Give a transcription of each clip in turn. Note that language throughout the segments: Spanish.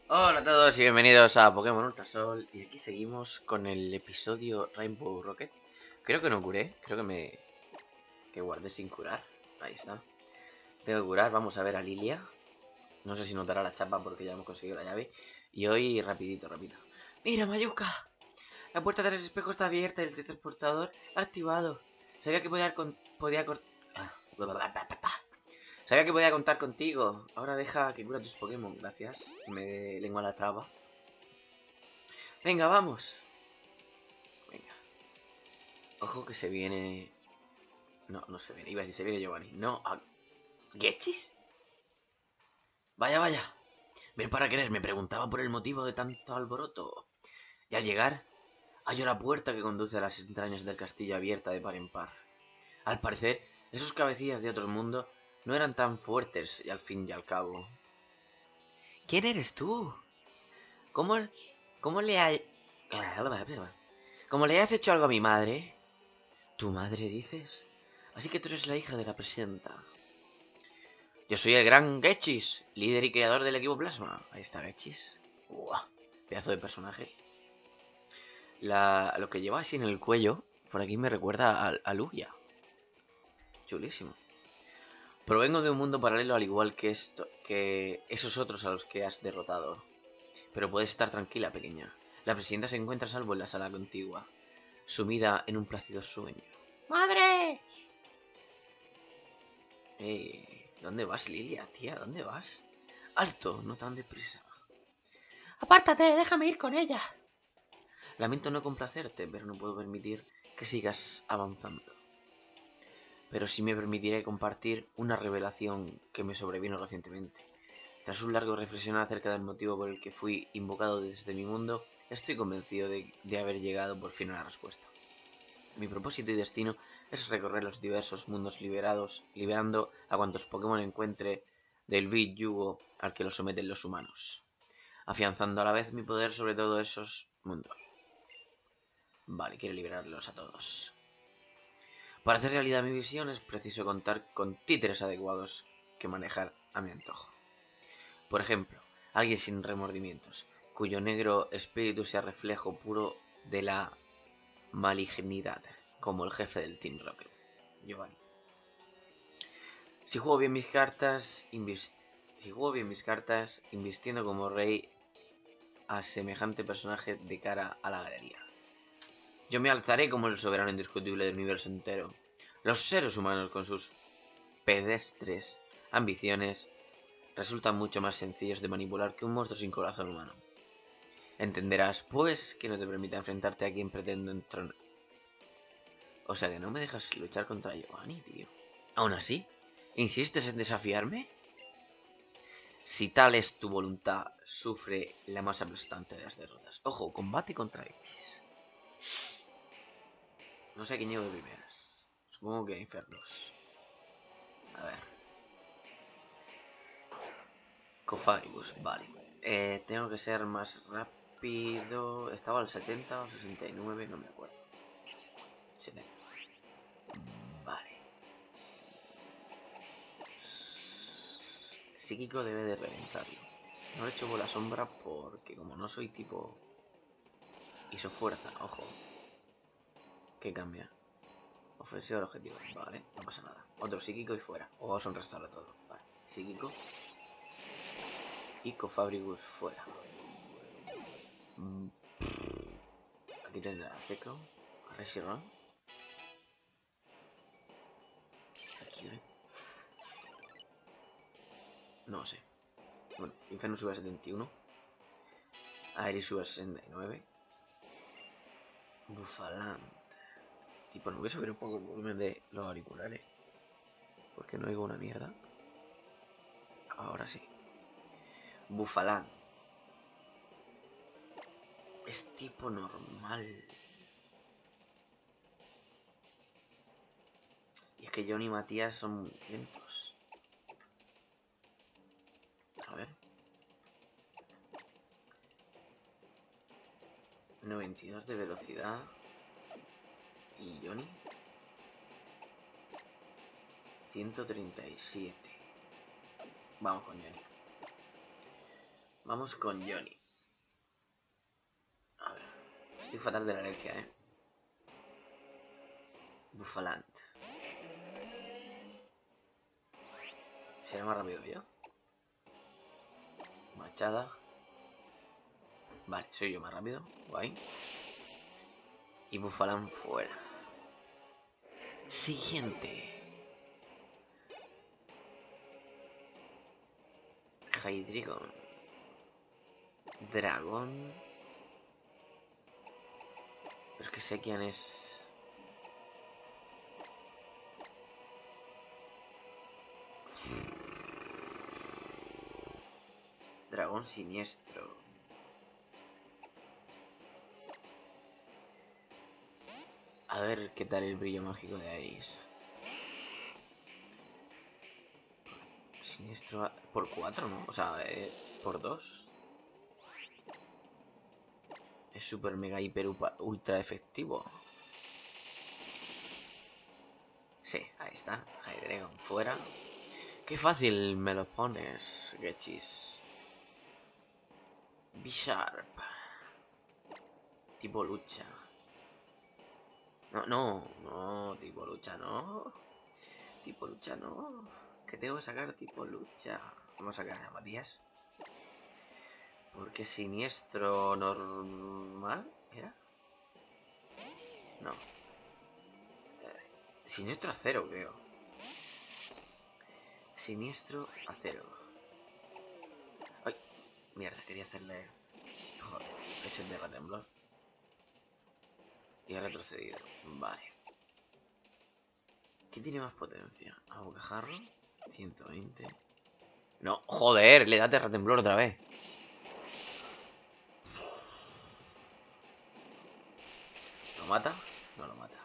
Hola a todos y bienvenidos a Pokémon Ultrasol. Y aquí seguimos con el episodio Rainbow Rocket. Creo que no curé, creo que guardé sin curar. Ahí está. Tengo que curar, vamos a ver a Lilia. No sé si notará la chapa porque ya hemos conseguido la llave. Y hoy rapidito. ¡Mira, Mayuka! La puerta del espejo está abierta y el teletransportador activado. Sabía que Sabía que podía contar contigo. Ahora deja que cura tus Pokémon, gracias. Me lengua la traba. Venga, vamos. Venga. Ojo que se viene... No, no se viene. Iba a decir, se viene Giovanni. No, ¿Getchis? Vaya. Ven para querer. Me preguntaba por el motivo de tanto alboroto. Y al llegar, hallo la puerta que conduce a las entrañas del castillo abierta de par en par. Al parecer, esos cabecillas de otro mundo no eran tan fuertes y al fin y al cabo. ¿Quién eres tú? ¿Cómo, cómo le hay... ¿Cómo le has hecho algo a mi madre? ¿Tu madre dices? Así que tú eres la hija de la presidenta. Yo soy el gran Getchis, líder y creador del equipo Plasma. Ahí está Getchis. Uah, pedazo de personaje. Lo que lleva así en el cuello, por aquí me recuerda a Lugia. Chulísimo. Provengo de un mundo paralelo al igual que esos otros a los que has derrotado. Pero puedes estar tranquila, pequeña. La presidenta se encuentra a salvo en la sala contigua, sumida en un plácido sueño. ¡Madre! ¿Dónde vas, Lilia, tía? ¿Dónde vas? ¡Alto! No tan deprisa. ¡Apártate! ¡Déjame ir con ella! Lamento no complacerte, pero no puedo permitir que sigas avanzando. Pero sí me permitiré compartir una revelación que me sobrevino recientemente. Tras un largo reflexionar acerca del motivo por el que fui invocado desde mi mundo, estoy convencido de haber llegado por fin a la respuesta. Mi propósito y destino es recorrer los diversos mundos liberando a cuantos Pokémon encuentre del vil yugo al que los someten los humanos, afianzando a la vez mi poder sobre todos esos mundos. Vale, quiero liberarlos a todos. Para hacer realidad mi visión es preciso contar con títeres adecuados que manejar a mi antojo. Por ejemplo, alguien sin remordimientos, cuyo negro espíritu sea reflejo puro de la malignidad, como el jefe del Team Rocket, Giovanni. Si juego bien mis cartas, invistiendo como rey a semejante personaje de cara a la galería. Yo me alzaré como el soberano indiscutible del universo entero. Los seres humanos con sus pedestres ambiciones resultan mucho más sencillos de manipular que un monstruo sin corazón humano. Entenderás, pues, que no te permita enfrentarte a quien pretendo entronar. O sea que no me dejas luchar contra Giovanni, tío. Aún así, ¿insistes en desafiarme? Si tal es tu voluntad, sufre la más aplastante de las derrotas. Ojo, combate contra X. No sé a quién llevo de primeras. Supongo que a Infernos. A ver. Cofagrigus, vale. Tengo que ser más rápido. Estaba al 70 o 69, no me acuerdo. 70. Vale. Psíquico debe de reventarlo. No le echo bola sombra porque como no soy tipo... Hizo fuerza, ojo. ¿Qué cambia? Ofensivo al objetivo. Vale, no pasa nada. Otro psíquico y fuera. O vamos a restarlo todo. Vale. Psíquico. Y Cofabribus fuera. Aquí tendrá a Seco. A Reshiram. No sé. Bueno, Inferno sube a 71. Aeris sube a 69. Bufalant. Tipo, no voy a subir un poco el volumen de los auriculares. Porque no oigo una mierda. Ahora sí. Bufalant. Es tipo normal. Y es que Johnny y Matías son lentos. A ver. 92 de velocidad. Y Johnny 137. Vamos con Johnny. Vamos con Johnny. A ver. Estoy fatal de la alergia, Buffalant. ¿Será más rápido que yo? Machada. Vale, soy yo más rápido. Guay. Y Buffalant fuera. Siguiente. Hydreigon. Dragón. Pero es que sé quién es. Dragón siniestro. A ver qué tal el brillo mágico de Ice. Siniestro por 4, ¿no? O sea, por 2. Es super mega hiper ultra efectivo. Sí, ahí está. Hydreigon fuera. Qué fácil me lo pones, Gechis. Bisharp. Tipo lucha. No, tipo lucha no. Tipo lucha no. Que tengo que sacar tipo lucha. Vamos a sacar a Matías. Porque siniestro normal, ¿era? No. Siniestro acero, creo. Siniestro acero. Ay, mierda, quería hacerle... Joder, he hecho el de temblor. Y ha retrocedido. Vale. ¿Qué tiene más potencia? ¿A bocajarro? 120. No, joder, le da terra temblor otra vez. ¿Lo mata? No lo mata.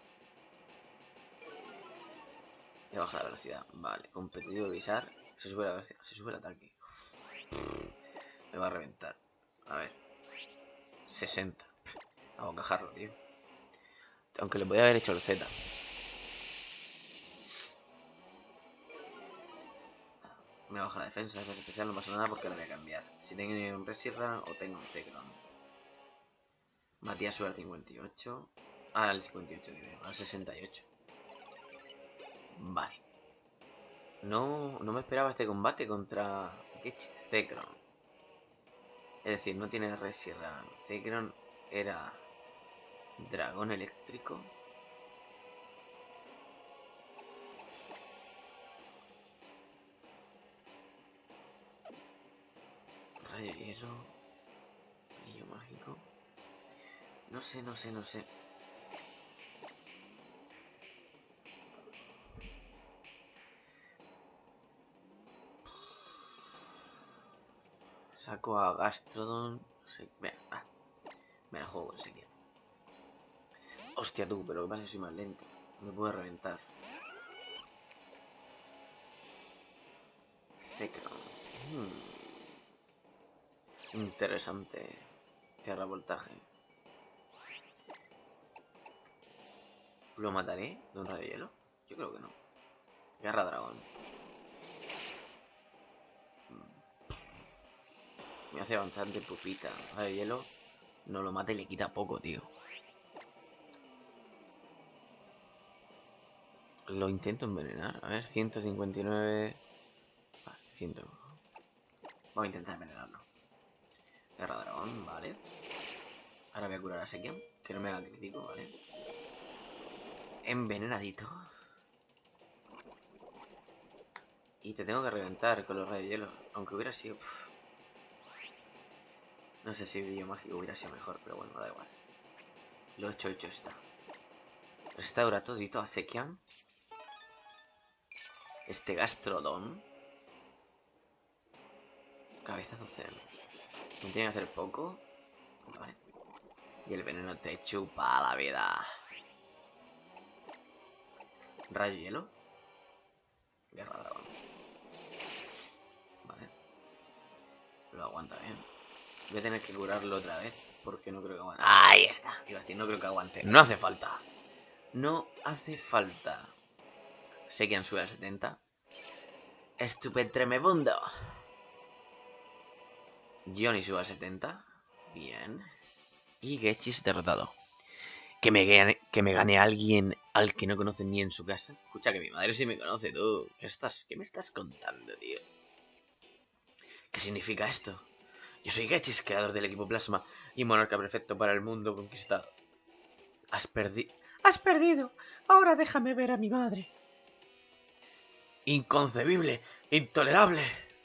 Le baja la velocidad. Vale, competitivo de visar. Se sube la velocidad, se sube el ataque. Me va a reventar. A ver. 60. A bocajarro, tío. Aunque le podía haber hecho el Z. Me baja la defensa, defensa especial, no pasa nada porque la voy a cambiar. Si tengo un Reshiram o tengo un Zekrom. Matías sube al 58. Ah, al 58, creo. Al 68. Vale. No me esperaba este combate contra Zekrom. Es decir, no tiene Reshiram. Zekrom era dragón eléctrico. Rayo hielo. Brillo mágico. No sé. Saco a Gastrodon. Me la juego enseguida. Hostia tú, pero lo que pasa es que soy más lento. Me puede reventar. Zekrom. Interesante. Tierra voltaje. ¿Lo mataré de un rayo hielo? Yo creo que no. Guerra dragón. Me hace bastante pupita. Rayo hielo. No lo mata y le quita poco, tío. Lo intento envenenar. A ver, 159. Vale, 100. Vamos a intentar envenenarlo. Guerra dragón, vale. Ahora voy a curar a Sekiam. Que no me haga crítico, vale. Envenenadito. Y te tengo que reventar con los rayos de hielo. Aunque hubiera sido... No sé si brillo mágico hubiera sido mejor, pero bueno, da igual. Lo hecho está. Restaura todito a Sekiam. Este Gastrodon. Cabezazo cero. Me tiene que hacer poco. Vale. Y el veneno te chupa la vida. Rayo hielo. Guerra dragón. Vale. Lo aguanta bien. Voy a tener que curarlo otra vez. Porque no creo que aguante. Ahí está. Iba a decir, no creo que aguante. No hace falta. No hace falta. Sé quién sube a 70. Estupendo tremebundo. Johnny suba a 70. Bien. Y Getchis derrotado. Que me gane alguien al que no conocen ni en su casa. Escucha, que mi madre sí me conoce, tú. ¿Qué me estás contando, tío? ¿Qué significa esto? Yo soy Getchis, creador del equipo Plasma y monarca perfecto para el mundo conquistado. Has perdido. ¡Has perdido! Ahora déjame ver a mi madre. ¡Inconcebible! ¡Intolerable!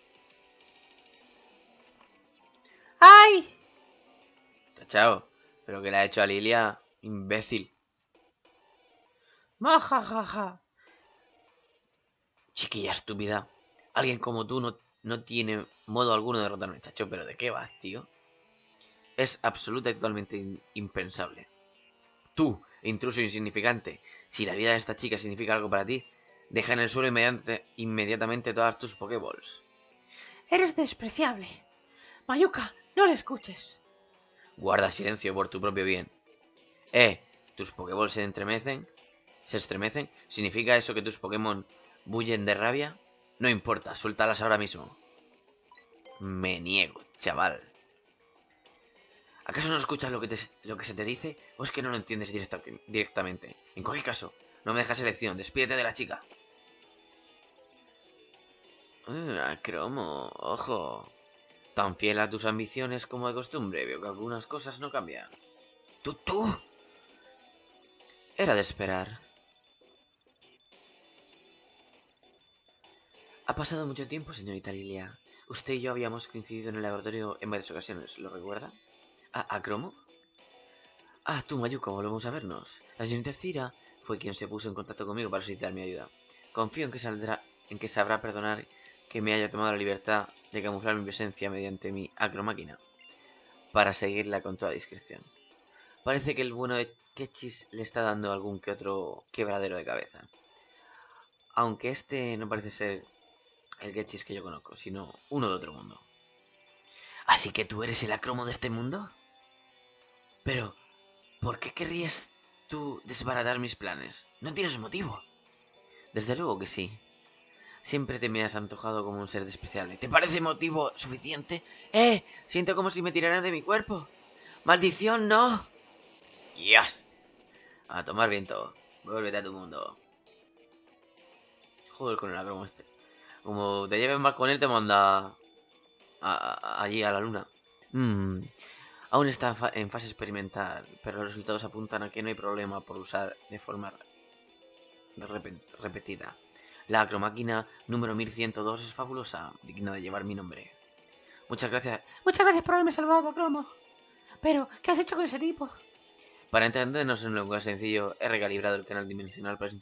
¡Ay! Chao. ¿Pero qué le ha hecho a Lilia? Imbécil. ¡Majajaja! Chiquilla estúpida. Alguien como tú no tiene modo alguno de derrotarme, chacho. ¿Pero de qué vas, tío? Es absoluta y totalmente impensable. Tú, intruso insignificante, si la vida de esta chica significa algo para ti, deja en el suelo inmediatamente todas tus Pokéballs. Eres despreciable. Mayuka, no le escuches. Guarda silencio por tu propio bien. ¿Tus Pokéballs se estremecen? ¿Significa eso que tus Pokémon bullen de rabia? No importa, suéltalas ahora mismo. Me niego, chaval. ¿Acaso no escuchas lo que se te dice? ¿O es que no lo entiendes directamente? En cualquier caso, no me dejas elección. Despídete de la chica. Cromo, ojo. Tan fiel a tus ambiciones como de costumbre. Veo que algunas cosas no cambian. ¿Tú? Era de esperar. Ha pasado mucho tiempo, señorita Lilia. Usted y yo habíamos coincidido en el laboratorio en varias ocasiones, ¿lo recuerda? ¿A Cromo? Tú, Mayuko, volvemos a vernos. La señorita Cira fue quien se puso en contacto conmigo para solicitar mi ayuda. Confío en que sabrá perdonar que me haya tomado la libertad de camuflar mi presencia mediante mi acromáquina, para seguirla con toda discreción. Parece que el bueno de Ketchis le está dando algún que otro quebradero de cabeza. Aunque este no parece ser el Ketchis que yo conozco, sino uno de otro mundo. ¿Así que tú eres el acromo de este mundo? Pero, ¿por qué querrías tú desbaratar mis planes? No tienes motivo. Desde luego que sí. Siempre te me has antojado como un ser despreciable. ¿Te parece motivo suficiente? Siento como si me tiraran de mi cuerpo. ¡Maldición, no! ¡Yes! A tomar viento. Vuélvete a tu mundo. Joder con el acromo este. Como te lleven mal con él, te manda allí a la luna. Aún está en fase experimental, pero los resultados apuntan a que no hay problema por usar de forma repetida. La acromáquina número 1102 es fabulosa, digna de llevar mi nombre. Muchas gracias. Muchas gracias por haberme salvado, Cromo. Pero, ¿qué has hecho con ese tipo? Para entendernos en un lenguaje sencillo, he recalibrado el canal dimensional para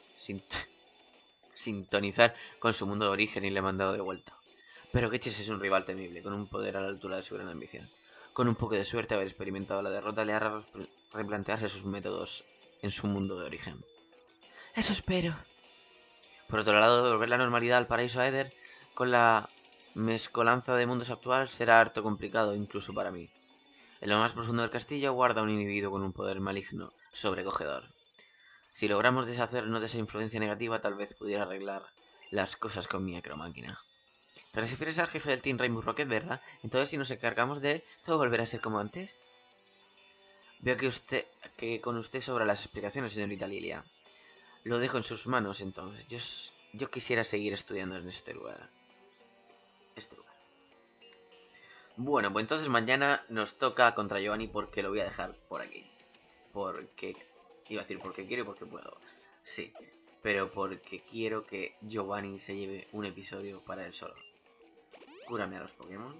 sintonizar con su mundo de origen y le he mandado de vuelta. Pero Ketchis es un rival temible, con un poder a la altura de su gran ambición. Con un poco de suerte, haber experimentado la derrota le hará replantearse sus métodos en su mundo de origen. Eso espero. Por otro lado, devolver la normalidad al paraíso Aether con la mezcolanza de mundos actual será harto complicado, incluso para mí. En lo más profundo del castillo guarda un individuo con un poder maligno sobrecogedor. Si logramos deshacernos de esa influencia negativa, tal vez pudiera arreglar las cosas con mi acromáquina. Te refieres al jefe del Team Rainbow Rocket, ¿verdad? Entonces, si nos encargamos de él, ¿todo volverá a ser como antes? Veo que con usted sobran las explicaciones, señorita Lilia. Lo dejo en sus manos, entonces. Yo quisiera seguir estudiando en este lugar. Bueno, pues entonces mañana nos toca contra Giovanni, porque lo voy a dejar por aquí. Porque... Iba a decir porque quiero y porque puedo. Sí, pero porque quiero que Giovanni se lleve un episodio para él solo. Cúrame a los Pokémon.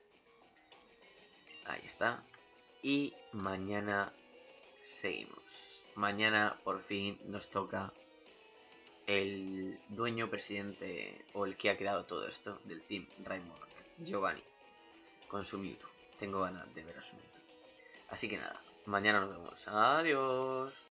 Ahí está. Y mañana seguimos. Mañana por fin nos toca el dueño, presidente o el que ha creado todo esto del Team Rainbow Rocket, Giovanni, con su Mewtwo. Tengo ganas de ver a su Mewtwo. Así que nada, mañana nos vemos. Adiós.